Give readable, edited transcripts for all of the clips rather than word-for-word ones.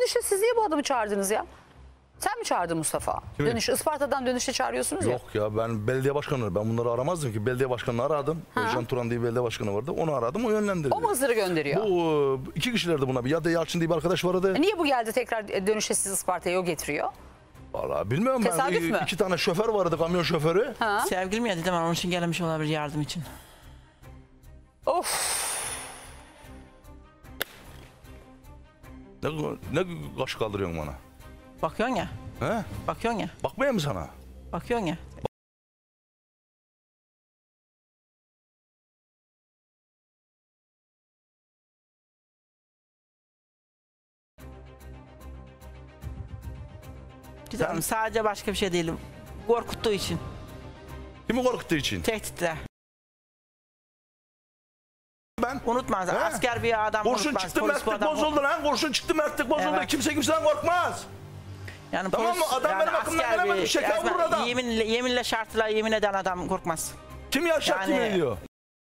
dönüşte siz niye bu adamı çağırdınız ya? Sen mi çağırdın Mustafa? Kimi? Dönüş, Isparta'dan dönüşte çağırıyorsunuz ya. Yok ya, ben belediye başkanı, ben bunları aramazdım ki. Belediye başkanını aradım. Özcan Turan diye bir belediye başkanı vardı. Onu aradım, o yönlendirdi. O mu Hızır'ı gönderiyor? Bu iki kişilerdi buna. Ya da Yalçın diye bir arkadaş vardı. Niye bu geldi tekrar dönüşte siz Isparta'ya o getiriyor? Vallahi bilmiyorum ben. Tesadüf mü? İki tane şoför vardı, kamyon şoförü. Ha? Sevgilim ya dedim, onun için gelmiş olabilir, yardım için. Of. Ne kaş kaldırıyorsun bana? Bakıyorsun ya. He? Bakıyorsun ya. Bakmayayım mı sana? Bakıyorsun ya. Güzel, sadece başka bir şey değil. Korkuttuğu için. Kimi korkuttuğu için? Tehditler. Ben Unutmaz. He? Asker bir adam kurşun unutmaz. çıktı, Polis mertlik bu adam- bozuldu lan. Kurşun çıktı, mertlik bozuldu. Evet. Kimse kimseden korkmaz. Yani Tamam mı? Adam benim aklımdan asker gelemedi, şeker resmen vurur adam. Yeminle şartla yemin eden adam korkmaz. Kim yaşar, Yani- kim ediyor?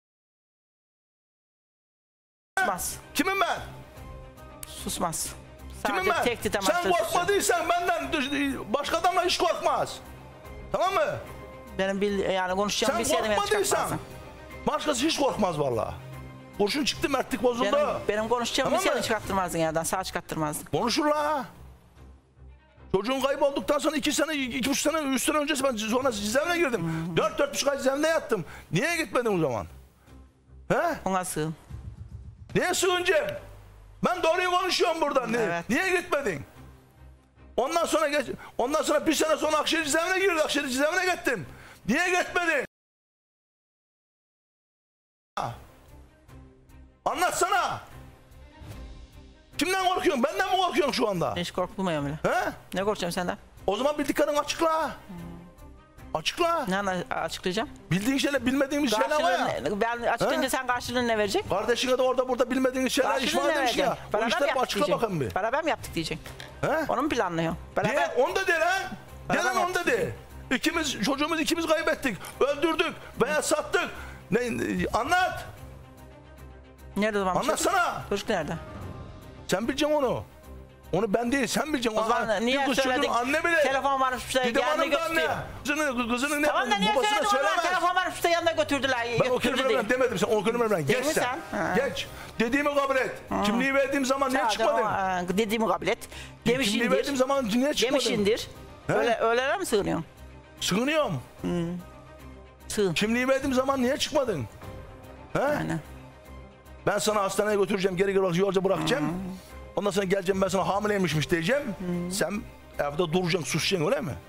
Susmaz. Kimim ben? Susmaz. Kimim Sadece ben? tehdit Sen amaçlı. korkmadıysan benden başka adamla hiç korkmaz. Tamam mı? Benim yani konuşacağım Sen bilseydim yani korkmadıysan çıkartmazdım. başkası hiç korkmaz vallahi. Kurşun çıktı, mertlik bozuldu. Benim konuşacağım Tamam bilseydim mı? çıkarttırmazdın yerden. Sağ çıkarttırmazdın. Konuşur la. Çocuğun kaybolduktan sonra 2 sene, 2,5 sene, 3 sene öncesi ben sonra cezaevine girdim. 4,5 ay cezaevinde yattım. Niye gitmedin o zaman? He? Ona sığın. Niye sığınacağım? Ben doğruyu konuşuyorum burada. Evet. Niye gitmedin? Ondan sonra bir sene sonra Akşehir cezaevine girdi. Akşehir cezaevine gittim. Niye gitmedin? Anlatsana. Kimden korkuyorsun? Benden mi korkuyorsun şu anda? Hiç korkmuyorum bile. He? Ne korkacağım senden? O zaman bildiklerini açıkla. Açıkla. Ne açıklayacağım? Bildiğin şeyler, bilmediğimiz şeyler var ya. Ben açıklayınca He? sen karşılığını ne vereceksin? Kardeşine de orada burada bilmediğiniz şeyler Karşılığını işma ne demiş ya. vereceksin? O Beraber mi işleri yaptık açıkla bakalım bir. diyeceksin? Beraber mi yaptık diyeceksin? He? Onu mu planlıyor? Beraber. De, onu da de lan. De Beraber lan onu da yaptık. de. Çocuğumuzu ikimiz kaybettik. Öldürdük veya sattık. Anlat. Nerede o zaman? Anlatsana. Çocuk nerede? Sen bileceksin onu. Onu ben değil, sen bileceksin. O zaman niye kız çocuğun söyledin? anne bile. Telefon varmış da Didem yanına Hanım da anne. götürüyor. Kızının ne Tamam da niye babasına söyledin? Onlar söylemez. telefon varmış da yanına götürdüler. Ben o kelimeleri ben demedim, sen o kelimeleri ben. Geç Değil mi sen. sen? Geç. Dediğimi kabul et. Kimliği verdiğim zaman niye çıkmadın? Dediğimi kabul et. Kimliği Demişindir. verdiğim zaman niye çıkmadın? Demişindir. He? Öyle mi sığınıyorsun? Sığınıyorum. Sığın. Kimliği verdiğim zaman niye çıkmadın? He? Aynen. Ben sana hastaneye götüreceğim, geri yolca bırakacağım. Ondan sonra geleceğim, ben sana hamileymişmiş diyeceğim. Sen evde duracaksın, susacaksın, öyle mi?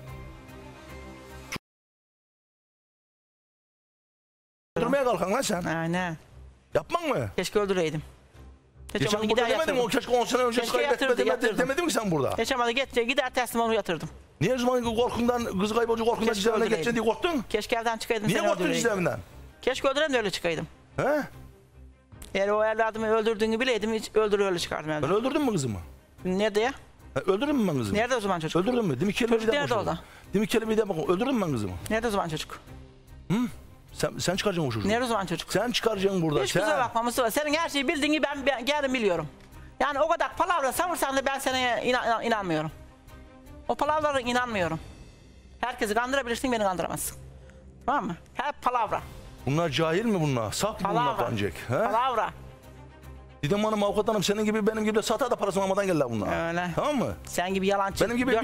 Öldürmeye kalkan lan sen. Aynen. Yapman mı? Keşke öldüreydim. Geçen burada demedin mi? O keşke 10 sene önce Keşke kaybetme yatırdım. demedin mi sen burada? Yaşamadı gider teslim onu yatırdım. Niye o zaman korkundan, kız kaybolcu korkundan Keşke cezaevine öldüreydim. geçeceksin diye korktun? Keşke evden çıkaydım. Niye seni korktun öldüreydim. cezaevinden? Keşke öldüreydim de öyle çıkaydım. He? Eğer o evladımı öldürdüğünü bileydim hiç öyle çıkardım evden. Ben öldürdün mü kızımı? Nerede ya? Öldürdün mü ben kızımı? Nerede o zaman çocuk? Öldürdün mü? Demin kelimeyi Çocuk de nerede konuşalım. orada? Demin kelimeyi de bakalım. Öldürdün mü ben kızımı? Nerede o zaman çocuk? Sen çıkaracaksın o çocuğu. Nerede o zaman çocuk? Sen çıkaracaksın burada. Hiç kusura bakma Mustafa. Senin her şeyi bildiğini ben geldim biliyorum. Yani o kadar palavra savursan da ben sana inanmıyorum. O palavralara inanmıyorum. Herkesi kandırabilirsin, beni kandıramazsın. Tamam mı? Hep palavra. Bunlar cahil mi bunlar? Saf mı bunlar Palavra. ancak? Palavra. Didem Hanım, avukat hanım, senin gibi benim gibi de satar da parasını almadan geldiler bunlar. Öyle. Tamam mı? Sen gibi yalancı. Benim gibi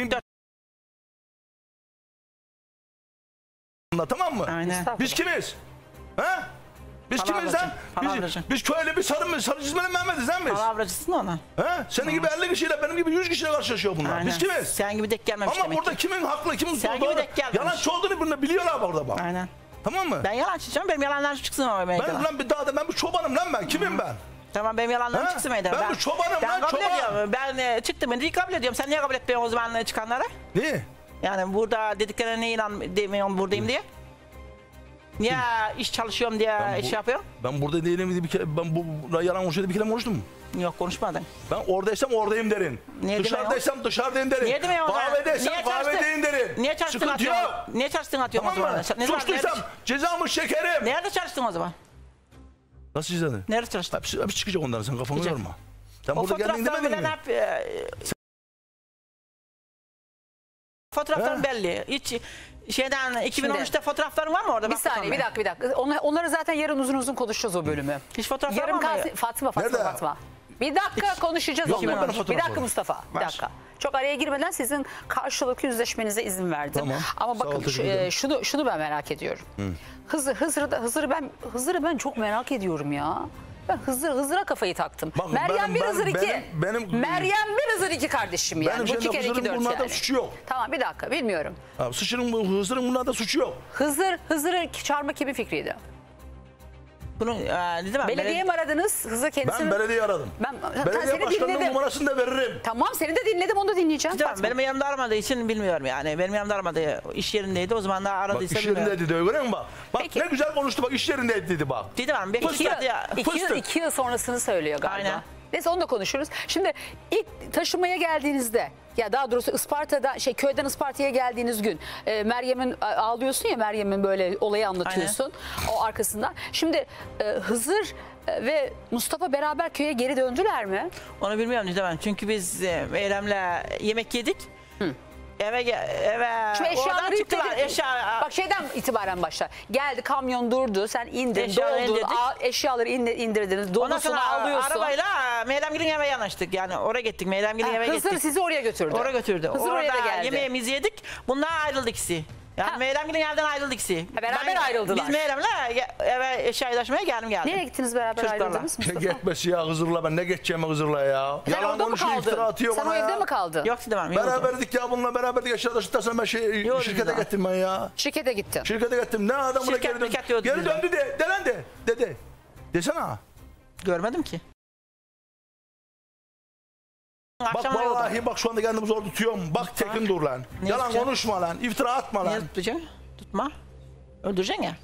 bunlar, tamam mı? Aynen. Biz kimiz? He? Biz kimiz Palavracı, lan? palavracı. Biz köylü bir sarı çizmeli Mehmet'iz lan biz. Palavracısın ona. He? Senin gibi 50 kişiyle benim gibi 100 kişiyle karşılaşıyor bunlar. Aynen. Biz kimiz? Sen gibi denk gelmemiş Ama demek burada ki. kimin haklı, kimin Sen doğru, gibi denk gelmemiş. yalancı olduğunu bunu biliyorlar orada bak. Aynen. Tamam mı? Ben yalancı canım, benim yalanlarım çıksın ama meydana. Ben lan bir daha da ben bir çobanım lan ben. Kimim ben? Tamam, benim yalanlarım Ha? çıksın meydana. Ben bir çobanım ben lan, kabul çoban. ediyorum. Ben çıktım, ben de kabul ediyorum. Sen niye kabul etmiyorsun o zaman çıkanlara? Niye? Yani burada dediklerine niye demiyorum buradayım diye? Niye iş çalışıyorum diye iş yapıyorum? Ben burada değilim diye bir kere, ben bu yalan konuşuyor bir kere konuştum mu? Yok, konuşmadın. Ben oradaysam oradayım derim. Niye Dışarıdaysam dışarıdayım derim. Niye demiyorsun o zaman? Kahvedeysem Niye kahvedeyim derim. Niye çalıştın Sıkıntı atıyorsun? yok. Niye çalıştın atıyorsun Tamam o mı? zaman? Suçluysam cezamı çekerim. Nerede çalıştın o zaman? Nasıl cezanı? Nerede çalıştın? Hepsi çıkacak ondan, sen kafanı Çıkacak. yorma. Sen O burada geldin fotoğrafları demedin bilen mi? hep fotoğrafların He? belli. Hiç şeyden 2013'te fotoğrafların var mı orada? Bir Bak saniye, bakalım bir dakika. Onları zaten yarın uzun uzun konuşacağız o bölümü. Hiç fotoğraflar Yarım var mı? kalsın. Fatma. Nerede? Bir dakika konuşacağız Yok, onları. bana fotoğraf Bir dakika var. Mustafa. Bir Var. dakika. Çok araya girmeden sizin karşılıklı yüzleşmenize izin verdim. Tamam. Ama Sağ ol, bakın teşekkür ederim. şunu ben merak ediyorum. Hızır'ı ben çok merak ediyorum ya. Ben Hızır'a kafayı taktım. Bak, Meryem bir Hızır iki. benim- Meryem bir Hızır iki kardeşim yani. Benim Bu iki şeyde kere iki Hızır'ın dört bunlarda yani. suçu yok. Tamam bir dakika bilmiyorum. Abi, Hızır'ın bunlarda suçu yok. Hızır'ı çağırma kimin fikriydi? Bunu dedim ben. Belediye mi aradınız? Hızır kendisi Ben mi? belediye aradım. Belediye seni başkanının dinledim. numarasını da veririm. Tamam seni de dinledim onu da dinleyeceğim. Tamam, Fatma. benim yanımda aramadığı için bilmiyorum yani. Benim yanımda aramadı. İş yerindeydi. O zaman da Bak aradıysa iş bilmiyorum. yerindeydi diyor, görüyor musun bak. Bak Peki. ne güzel konuştu, bak iş yerindeydi dedi bak. Dedim ben. Belki Fıstık. İki yıl sonrasını söylüyor galiba. Aynen. Neyse onu da konuşuruz. Şimdi ilk taşımaya geldiğinizde ya daha doğrusu Isparta'da köyden Isparta'ya geldiğiniz gün Meryem'in ağlıyorsun ya, Meryem'in böyle olayı anlatıyorsun o arkasından. Şimdi Hızır ve Mustafa beraber köye geri döndüler mi? Onu bilmiyorum dedim ben. Çünkü biz Meyrem'le yemek yedik. Eve Şimdi oradan eşyaları çıktılar. yüklediniz. Bak şeyden itibaren başla. Geldi kamyon durdu, sen indin, Eşyaları doldun, indirdik. eşyaları indirdiniz, Ondan dolusunu sonra alıyorsun. arabayla Meyremgil'in eve yanaştık. Yani oraya gittik. Meyremgil'in eve Hızır gittik. sizi oraya götürdü. Oraya götürdü. Hızır oraya da Orada geldi. yemeğimizi yedik. Bundan ayrıldık ikisi. Yani Ha. Meyremgil'in evden ayrıldık ikisi. beraber ayrıldılar. Biz Meyrem'le eve eşya taşımaya geldim. Nereye gittiniz beraber Çocuklarla. ayrıldınız Ne Mustafa? gitmesi ya Hızır'la, ben ne geçeceğim Hızır'la ya. Sen Yalan orada mı konuşuyor, iftira kaldın? atıyor Sen o bana evde ya. mi kaldın? Yok dedim. Beraberdik ya, bununla beraberdik, eşya taşıtasın ben Yok, şirkete dedi. gittim ben ya. Şirkete gittin. Şirkete gittim, ne adamına Şirket geri döndü. miket yoktu Geri dedi. döndü de lan de dedi. Desene ha. Görmedim ki. Bak Akşam vallahi bak şu anda kendimi zor tutuyorum. Bak Tekin dur lan. Ne Yalan yapacağım? konuşma lan. İftira atma Niye lan. tutacaksın? Tutma. Öldüreceksin ya.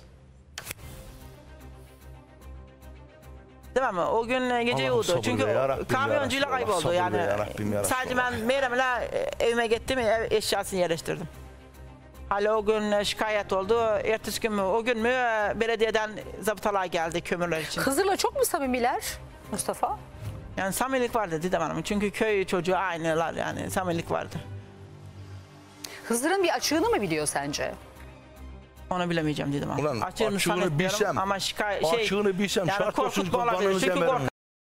Değil mi? O gün gece Allah'ım yoldu. sabır Çünkü ver ya Rabbim kamyoncuyla ya Resulallah, kayboldu sabır yani. ver ya Rabbim ya Sadece Resulallah. ben Meyrem'le evime gittim, eşyasını yerleştirdim. Hala o gün şikayet oldu. Ertesi gün mü, o gün mü belediyeden zabıtalar geldi kömürler için. Hızır'la çok mu samimiler Mustafa? Yani samimilik vardı Didem Hanım. Çünkü köy çocuğu aynılar yani samimilik vardı. Hızır'ın bir açığını mı biliyor sence? Onu bilemeyeceğim Didem Hanım. Ulan Açığını açığını zannetmiyorum bilsem, ama açığını bilsem yani şart olsun korkutma olabilir. kurbanınızı Çünkü yemerim.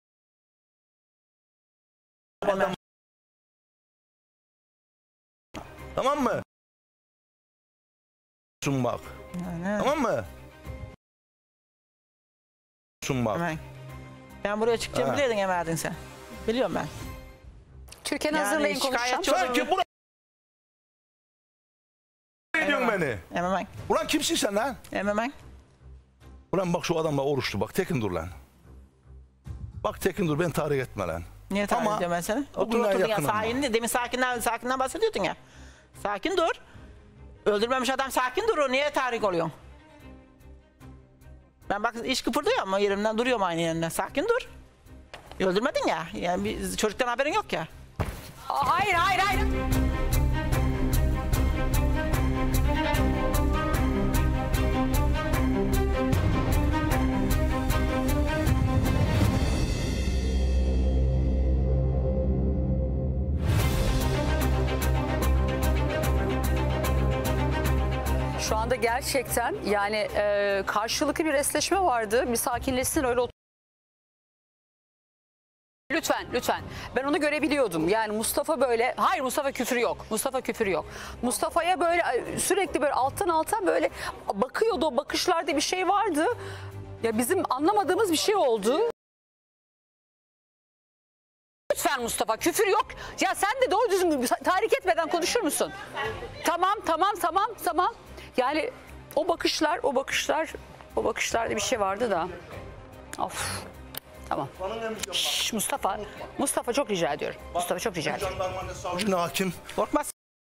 kork- Tamam mı? Sun bak. Yani, Tamam mı? Sun bak. hemen. Ben buraya çıkacağımı Ha. biliyordun Emerdin sen. Biliyorum ben. Türkan'ı Yani hazırlayın şikayetçi konuşacağım. ol- Sanki buna ne diyorsun Hemen. beni? Hemen. Ulan kimsin sen lan? Hemen. Ulan bak şu adamla oruçlu bak. Tekin dur lan. Bak Tekin dur, beni tahrik etme lan. Niye tahrik Ama ediyorum ben seni? o Otur günler oturdun ya yakınım sakin. Demin sakinden bahsediyordun ya. Sakin dur. Öldürmemiş adam sakin dur. Niye tahrik oluyorsun? Ben bak iş kıpırdıyor ama yerimden duruyorum aynı yerinde. Sakin dur. Öldürmedin ya. Yani çocuktan haberin yok ya. Hayır hayır hayır. Şu anda gerçekten yani karşılıklı bir resleşme vardı. Bir sakinleşsin öyle Lütfen, lütfen. Ben onu görebiliyordum. Yani Mustafa böyle, hayır Mustafa küfür yok. Mustafa küfür yok. Mustafa'ya böyle sürekli böyle alttan böyle bakıyordu. O bakışlarda bir şey vardı. Ya bizim anlamadığımız bir şey oldu. Lütfen Mustafa küfür yok. Ya sen de doğru düzgün tahrik etmeden konuşur musun? Tamam. Yani o bakışlarda bir şey vardı da. Of. Tamam. Şş, Mustafa çok rica ediyorum. Mustafa çok rica ediyorum. Jandarma ne savcı ne hakim. Korkmaz.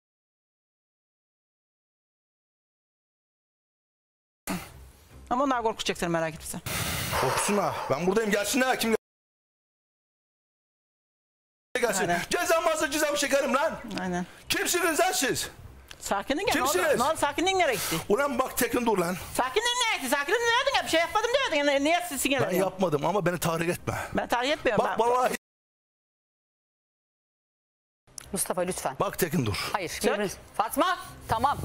Ama onlar korkacak seni merak etme sen. Korksun ha. Ben buradayım, gelsin ne hakim. Gelsin. Aynen. Cezam varsa cezamı çekerim lan. Aynen. Kimsiniz lan siz? Sakinliğin ya. Kimsiniz? Ne oldu? Sakinliğin nereye gitti? Ulan bak Tekin dur lan. Sakinliğin nereye gitti? Sakinliğin nereye gitti? Bir şey yapmadım diyordun. Yani niye Ben sinirlendin? yapmadım ama beni tahrik etme. Ben tahrik etmiyorum. Bak vallahi Mustafa lütfen. Bak Tekin dur. Hayır. Sök. birbiriniz- Fatma tamam.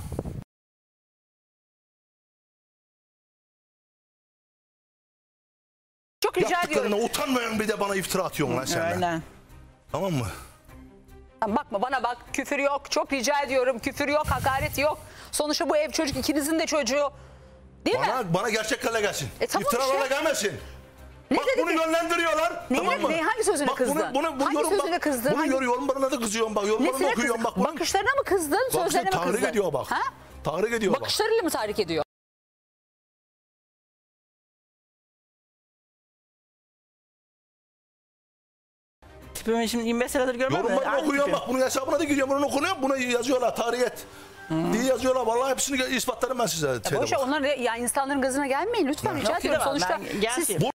Çok rica Yaptıklarına ediyorum. utanmayan bir de bana iftira atıyorsun lan sen de. Aynen. Tamam mı? Bakma bana bak, küfür yok. Çok rica ediyorum. Küfür yok, hakaret yok. Sonuçta bu ev çocuk, ikinizin de çocuğu. Değil mi? Bana gerçeklerle gelsin. Tamam İftiralarla işte. gelmesin. Ne Bak dedi bunu ki? yönlendiriyorlar. Tamam mı? Hangi sözüne Bak kızdın? Bunu Hangi yorum sözüne bak. kızdın? Bunu görüyorum, bana da kızıyorum. Bak yorumlarını Nesine okuyorum. kızdın? Bak, Bakışlarına mı kızdın, bak sözlerine mi tahrik kızdın? ediyor bak. Ha? Tahrik ediyor bak. Bakışlarıyla mı tahrik ediyor? Tipimi şimdi 25 senedir görmem. Yorumlarını Aynı okuyorum tipim. bak. Bunun hesabına da giriyorum. Bunu okuyorum. Bunu yazıyorlar. Tahrik et. diye yazıyorlar. Vallahi hepsini ispatlarım ben size. Boşa onların ya insanların gazına gelmeyin lütfen, rica Yok, ediyorum. gidemem. Sonuçta Ben gelsin. siz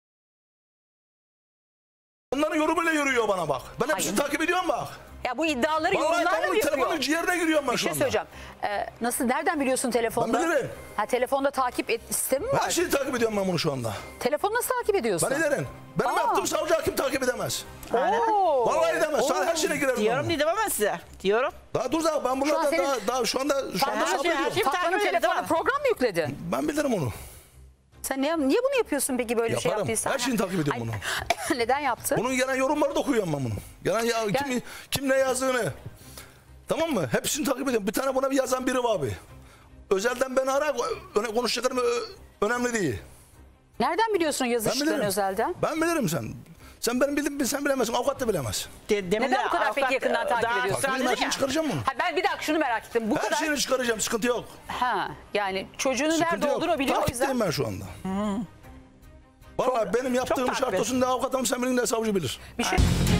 Onların yorumuyla yürüyor bana bak. Ben hepsini Hayır. takip ediyorum bak. ya bu iddiaları Vallahi yorumlarla ben mı bunun yapıyor? telefonun ciğerine giriyorum ben Bir şu şey anda. söyleyeceğim. Nasıl, nereden biliyorsun telefonda? Ben bilirim. Ha, telefonda takip et sistemi mi var? Her şeyi takip ediyorum ben bunu şu anda. Telefonu nasıl takip ediyorsun? Ben ederim. Benim Aa. yaptığım savcı hakim takip edemez. Oo. Vallahi edemez. Sana her şeyine girerim. Diyorum ben. dedim ama size. Diyorum. Daha dur daha ben Şu an bunlardan senin- daha şu anda Her şey- sabırlıyorum. her şey- Fatma'nın takip ediyor, telefonuna değil mi? program mı yükledin? Ben bilirim onu. Sen niye bunu yapıyorsun peki, böyle bir şey Yaparım. yaptıysan? Her şeyini takip ediyorum Ay, bunu. Neden yaptın? Bunun gelen yorumları da okuyorum ben bunu. Gelen kim ne yazdığını. Tamam mı? Hepsini takip ediyorum. Bir tane buna bir yazan biri var abi. Özelden beni ara. Konuşacaklarım önemli değil. Nereden biliyorsun Ben yazıştıklarını bilirim. özelden? Ben bilirim sen. Sen benim bildiğimi sen bilemezsin. Avukat da bilemez. Demin Neden de bu kadar peki avukat, yakından takip daha ediyorsun? ısrar Takip dedin edeyim, ya. çıkaracağım bunu. Ha, ben bir dakika şunu merak ettim. Bu Her kadar. şeyini çıkaracağım. Sıkıntı yok. Ha, yani çocuğunun Sıkıntı nerede yok. olduğunu biliyor, o yüzden. Takipteyim ben şu anda. Vallahi benim yaptığım takip şart et. olsun da avukatım sen benim de savcı bilir. Bir şey